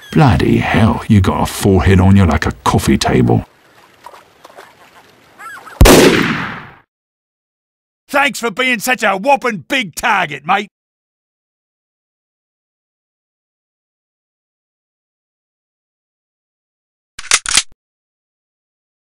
Bloody hell, you got a forehead on you like a coffee table. Thanks for being such a whopping big target, mate.